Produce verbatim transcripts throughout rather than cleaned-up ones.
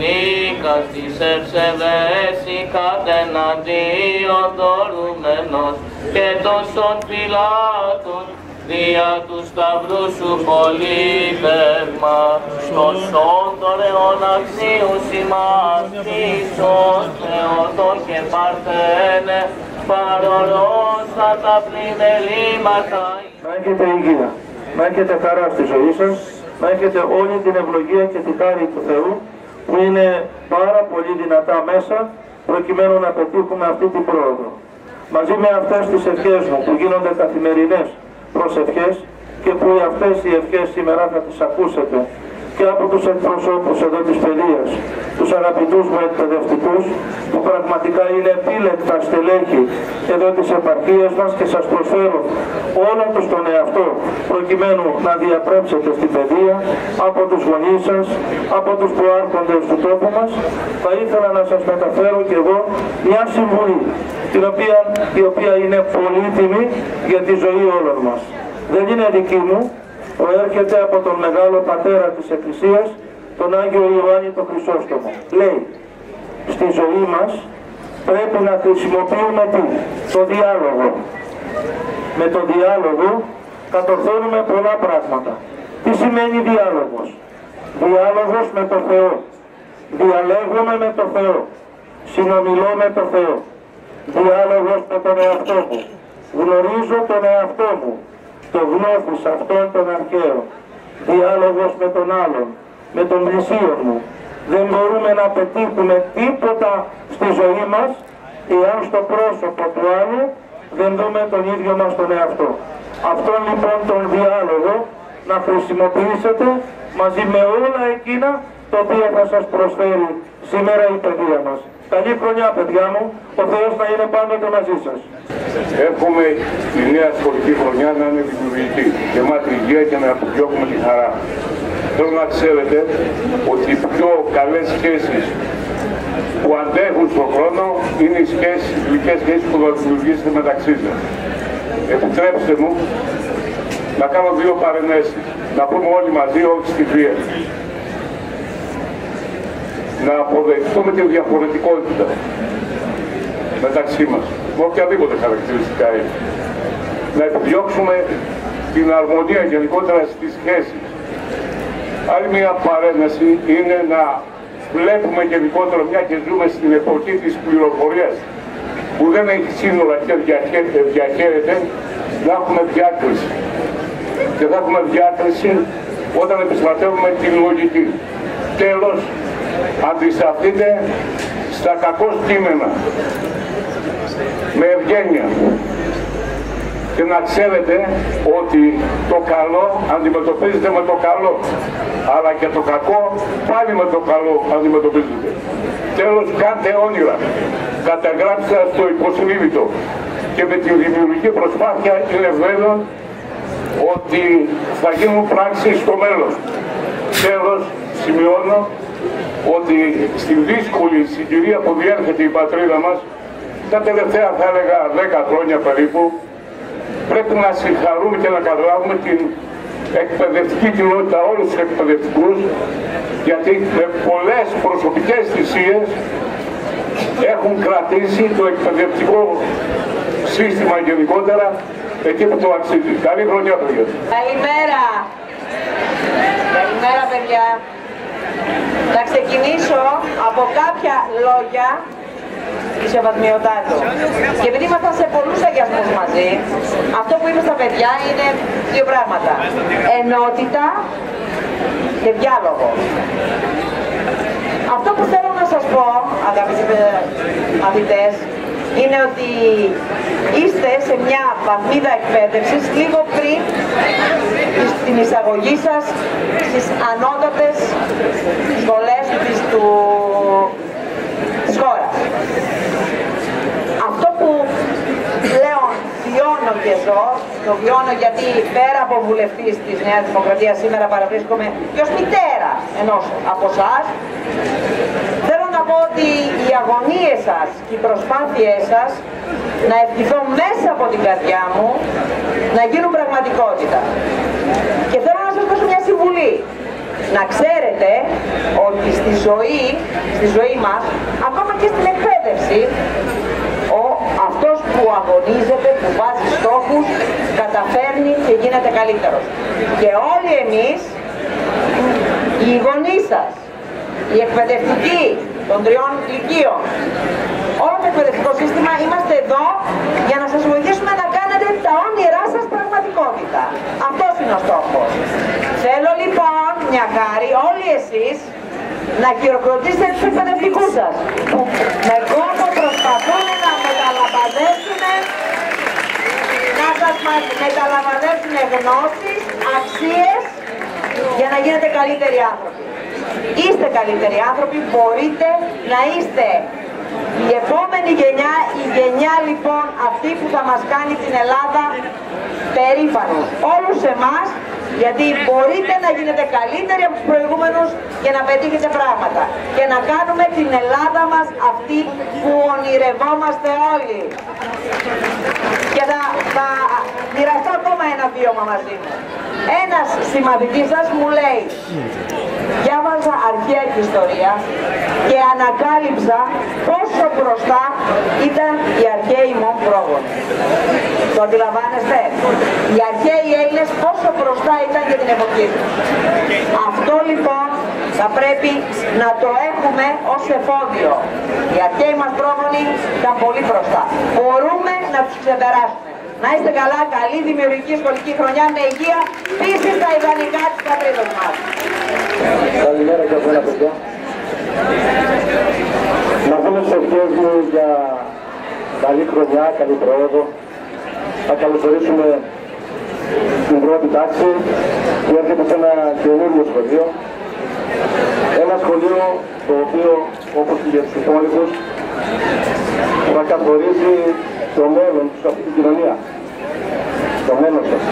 νίκας της ευσεβές η κατεναντίον δωρούμενος και τόσων Πιλάτων δια του σταυρού σου πολύπευμα στον σώντον αιών αξίους ημάς Χριστός Θεότο και Παρθένε παρορώσα τα πλημελήματα. Να έχετε υγεία, να έχετε χαρά στη ζωή σας, να έχετε όλη την ευλογία και τη χάρη του Θεού που είναι πάρα πολύ δυνατά μέσα προκειμένου να πετύχουμε αυτή την πρόοδο. Μαζί με αυτές τις ευχές μου που γίνονται καθημερινές προσευχές και που αυτές οι ευχές σήμερα θα τις ακούσετε και από τους εκπροσώπους εδώ της παιδείας, τους αγαπητούς μου εκπαιδευτικούς που πραγματικά είναι επίλεκτα στελέχη εδώ της επαρχίας μας και σας προσφέρω όλο τους τον εαυτό προκειμένου να διαπρέψετε στην παιδεία από τους γονείς σας, από τους προάρχοντες του τόπου μας. Θα ήθελα να σας μεταφέρω και εγώ μια συμβουλή την οποία, η οποία είναι πολύτιμη για τη ζωή όλων μας. Δεν είναι δική μου, προέρχεται από τον μεγάλο πατέρα της Εκκλησίας, τον Άγιο Ιωάννη τον Χρυσόστομο. Λέει, στη ζωή μας πρέπει να χρησιμοποιούμε τι? Το διάλογο. Με το διάλογο κατορθώνουμε πολλά πράγματα. Τι σημαίνει διάλογος? Διάλογος με το Θεό. Διαλέγουμε με το Θεό. Συνομιλώ με το Θεό. Διάλογος με τον εαυτό μου. Γνωρίζω τον εαυτό μου. Το γνώθους αυτόν τον αρχαίο. Διάλογος με τον άλλον, με τον πλησίον μου. Δεν μπορούμε να πετύχουμε τίποτα στη ζωή μας εάν στο πρόσωπο του άλλου δεν δούμε τον ίδιο μας τον εαυτό. Αυτόν λοιπόν τον διάλογο να χρησιμοποιήσετε μαζί με όλα εκείνα τα οποία θα σας προσφέρει σήμερα η παιδεία μας. Καλή χρονιά, παιδιά μου, ο Θεός να είναι πάντοτε μαζί σας. Εύχομαι η νέα σχολική χρονιά να είναι δημιουργική, γεμάτη υγεία και να επιδιώκουμε τη χαρά. Θέλω να ξέρετε ότι οι πιο καλές σχέσεις που αντέχουν στον χρόνο είναι οι σχέσεις, οι γλυκές σχέσεις που θα δημιουργήσετε μεταξύ σας. Επιτρέψτε μου να κάνω δύο παρενέσεις, να πούμε όλοι μαζί, όχι στη βία. Να αποδεχτούμε τη διαφορετικότητα μεταξύ μας, με οποιαδήποτε χαρακτηριστικά είναι. Να επιδιώξουμε την αρμονία γενικότερα στις σχέσεις. Άλλη μια παρένεση είναι να βλέπουμε γενικότερα, μια και ζούμε στην εποχή της πληροφορίας που δεν έχει σύνορα και διαχέεται, να έχουμε διάκριση. Και θα έχουμε διάκριση όταν επιστρατεύουμε την λογική. Τέλος, αντισταθείτε στα κακώς κείμενα με ευγένεια και να ξέρετε ότι το καλό αντιμετωπίζεται με το καλό, αλλά και το κακό πάλι με το καλό αντιμετωπίζεται. Τέλος, κάντε όνειρα, καταγράψτε στο υποσυνείδητο και με την δημιουργική προσπάθεια είναι βέβαιο ότι θα γίνουν πράξεις στο μέλλον. Τέλος, σημειώνω ότι στη δύσκολη συγκυρία που διέρχεται η πατρίδα μας, τα τελευταία θα έλεγα δέκα χρόνια περίπου, πρέπει να συγχαρούμε και να καταλάβουμε την εκπαιδευτική κοινότητα, όλους τους εκπαιδευτικούς, γιατί με πολλές προσωπικές θυσίες έχουν κρατήσει το εκπαιδευτικό σύστημα γενικότερα εκεί που το αξίζει. Καλή χρονιά, παιδιά. Καλημέρα. Καλημέρα, παιδιά. Θα ξεκινήσω από κάποια λόγια της Ευαδμιωτάτου. Και επειδή ήμασταν σε πολλούς αγιασμούς μαζί, αυτό που είπε στα παιδιά είναι δύο πράγματα. Ενότητα και διάλογο. Αυτό που θέλω να σας πω, αγαπητοί μαθητές, είναι ότι είστε σε μια βαθμίδα εκπαίδευσης λίγο πριν την εισαγωγή σας στις ανώτατες σχολές της, του, της χώρας. Αυτό που πλέον βιώνω και εδώ, το βιώνω γιατί πέρα από βουλευτής της Νέας Δημοκρατίας σήμερα παραβρίσκομαι και ως μητέρα ενός από εσάς, θέλω να πω ότι οι αγωνίες σας και οι προσπάθειές σας να ευχηθώ μέσα από την καρδιά μου να γίνουν πραγματικότητα. Και θέλω να σας δώσω μια συμβουλή. Να ξέρετε ξέρετε ότι στη ζωή, στη ζωή μας, ακόμα και στην εκπαίδευση, ο, αυτός που αγωνίζεται, που βάζει στόχους, καταφέρνει και γίνεται καλύτερος. Και όλοι εμείς, οι γονείς σας, οι εκπαιδευτικοί των τριών λυκείων, όλο το εκπαιδευτικό σύστημα, είμαστε εδώ για να σας βοηθήσουμε να κάνετε τα όνειρά σας πραγματικότητα. Αυτός είναι ο στόχος. Θέλω λοιπόν, μια χάρη, όλοι εσείς να χειροκροτήσετε τους εκπαιδευτικούς σας, που με κόπο προσπαθούν να μεταλαμπαδεύσουν, να σας μεταλαμπαδεύσουν γνώσεις, αξίες, για να γίνετε καλύτεροι άνθρωποι. Είστε καλύτεροι άνθρωποι, μπορείτε να είστε η επόμενη γενιά, η γενιά λοιπόν αυτή που θα μας κάνει την Ελλάδα περήφανος. Όλους εμάς, γιατί μπορείτε να γίνετε καλύτεροι από τους προηγούμενους και να πετύχετε πράγματα και να κάνουμε την Ελλάδα μας αυτή που ονειρευόμαστε όλοι. Και θα, θα μοιραστώ ακόμα ένα βίωμα μαζί μου. Ένας συμμαθητής σας μου λέει, διάβαζα αρχαία και ιστορία και ανακάλυψα πόσο μπροστά ήταν οι αρχαίοι μον πρόγονοι. Το αντιλαμβάνεστε? Οι αρχαίοι Έλληνες πόσο μπροστά ήταν για την εποχή τους. Αυτό λοιπόν θα πρέπει να το έχουμε ως εφόδιο. Οι αρχαίοι μας πρόγονοι ήταν πολύ μπροστά. Μπορούμε να τους ξεπεράσουμε. Να είστε καλά, καλή δημιουργική σχολική χρονιά με υγεία, πίστη στα ιδανικά της πατρίδας μας. Καλημέρα και από ένα παιδιά. Να δούμε τις ευχές μου για καλή χρονιά, καλή πρόοδο. Θα καλωσορίσουμε την πρώτη τάξη που έρχεται σε ένα καινούριο σχολείο. Ένα σχολείο το οποίο, όπως και για τους υπόλοιπους, θα καθορίσει το μέλλον σε αυτή την κοινωνία. Το μέλλον σας.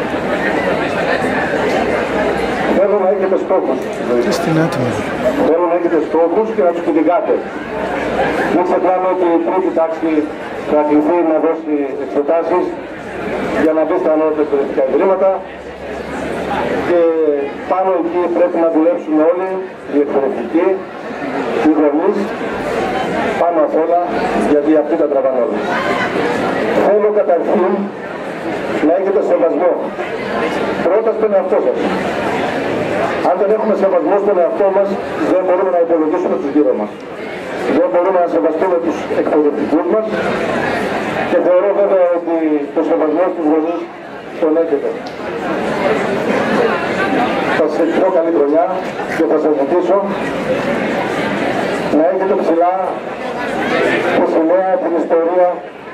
Θέλω να έχετε στόχους. Θέλω να έχετε στόχους και να τους κυνηγάτε. Μην ξεχνάμε ότι η πρώτη τάξη θα κληθεί να δώσει εξετάσεις για να μπει στα ανώτερα εκπαιδευτικά ιδρύματα και πάνω εκεί πρέπει να δουλέψουν όλοι οι εκπαιδευτικοί, οι γονείς, πάνω απ' όλα, γιατί αυτοί τα τραβάνε όλα. Θέλω καταρχήν να έχετε σεβασμό. Πρώτα στον εαυτό σας. Αν δεν έχουμε σεβασμό στον εαυτό μας, δεν μπορούμε να υπολογίσουμε τους γύρω μας. Δεν μπορούμε να σεβαστούμε τους εκπαιδευτικούς μας και θεωρώ βέβαια ότι το σεβασμό στους γονείς τον έχετε. Θα σας ευχηθώ καλή χρονιά και θα σας ζητήσω να έχετε ψηλά τη σημαία, την ιστορία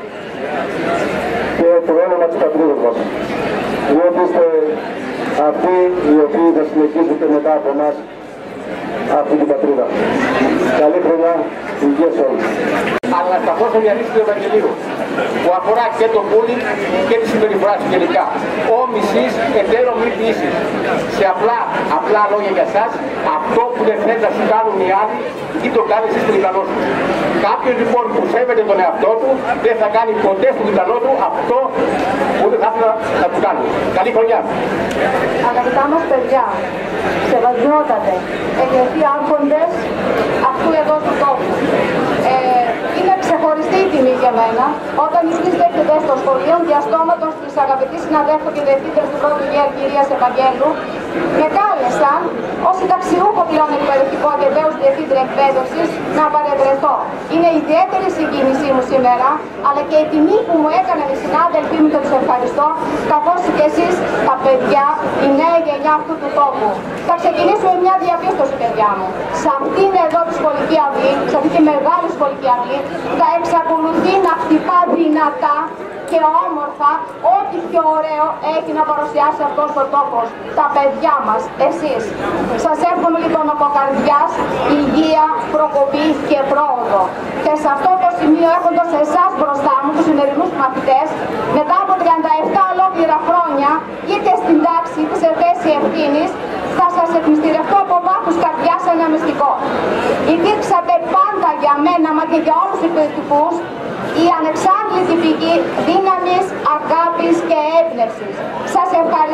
και το όνομα της πατρίδας μας. Διότι είστε αυτοί οι οποίοι θα συνεχίσετε μετά από εμάς αυτή την πατρίδα. Καλή χρονιά, υγεία σε όλους. Αλλά να σταθώ σε μια λύση του Ευαγγελίου που αφορά και τον bullying και τη συμπεριφορά του γενικά. Ω μισής εταίρων μη ποιήσεις. Σε απλά, απλά λόγια για εσάς, αυτό που δεν θέλει να σου κάνουν οι άλλοι, τι το κάνει εσείς στον διπλανό σου. Κάποιος λοιπόν που σέβεται τον εαυτό του, δεν θα κάνει ποτέ στον διπλανό του αυτό που δεν θα ήθελα να του κάνει. Καλή χρονιά. Αγαπητά μας παιδιά, σεβασμιότατε, εγγραφοί άρχοντες αυτού εδώ του τόπου. Ε, είναι ξεχωριστή η τιμή για μένα όταν εσείς δέχτετε στο σχολείο διαστόματος της αγαπητής συναδέλφου και διευθύντρες του πρώτου γέρ κυρίας Ευαγγέλου, με κάλεσαν ως συνταξιούχο πλέον εκπαιδευτικό και βέβαιος διευθύντρια εκπαίδευσης να παρευρεθώ. Είναι ιδιαίτερη συγκίνησή μου σήμερα, αλλά και η τιμή που μου έκαναν οι συνάδελφοί μου και τους ευχαριστώ, καθώς και εσείς τα παιδιά, η νέα γενιά αυτού του τόπου. Θα ξεκινήσουμε μια διαπίστωση, παιδιά μου. Σε αυτήν εδώ τη σχολική αυλή, σε αυτή τη μεγάλη σχολική αυλή, θα εξακολουθεί να χτυπά δυνατά και όμορφα ό,τι πιο ωραίο έχει να παρουσιάσει αυτός ο τόπος. Τα παιδιά μας, εσείς. Σας εύχομαι λοιπόν από καρδιάς υγεία, προκοπή και πρόοδο. Και σε αυτό το σημείο, έχοντας εσάς μπροστά μου, τους σημερινούς μαθητές, μετά από τριάντα επτά ολόκληρα χρόνια, είτε στην τάξη είτε σε θέση ευθύνης, θα σας εκμυστηρευτώ από βάθους καρδιάς ένα μυστικό. Υπήρξατε πάντα για μένα, μα και για όλους τους εκπαιδευτικούς, η ανεξάντλητη πηγή δύναμης, αγάπης και έμπνευσης. Σας ευχαριστώ που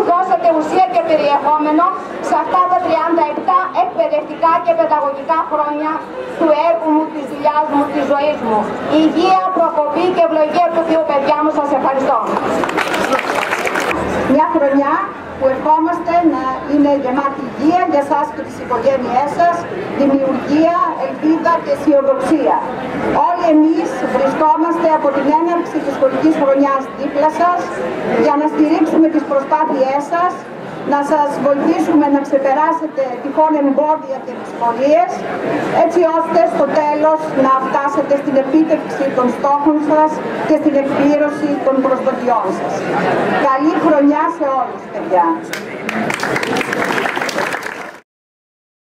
που δώσατε ουσία και περιεχόμενο σε αυτά τα τριάντα επτά εκπαιδευτικά και παιδαγωγικά χρόνια του έργου μου, της δουλειάς μου, της ζωής μου. Υγεία, προκοπή και ευλογία του Θεού, παιδιά μου, σας ευχαριστώ. Μια χρονιά που ευχόμαστε να είναι γεμάτη υγεία για σας και τις οικογένειές σας, δημιουργία, ελπίδα και αισιοδοξία. Όλοι εμείς βρισκόμαστε από την έναρξη της σχολικής χρονιάς δίπλα σας για να στηρίξουμε τις προσπάθειές σας, να σας βοηθήσουμε να ξεπεράσετε τυχόν εμπόδια και δυσκολίες, έτσι ώστε στο τέλος να φτάσετε στην επίτευξη των στόχων σας και στην εκπλήρωση των προσδοκιών σας. Καλή χρονιά σε όλους, παιδιά!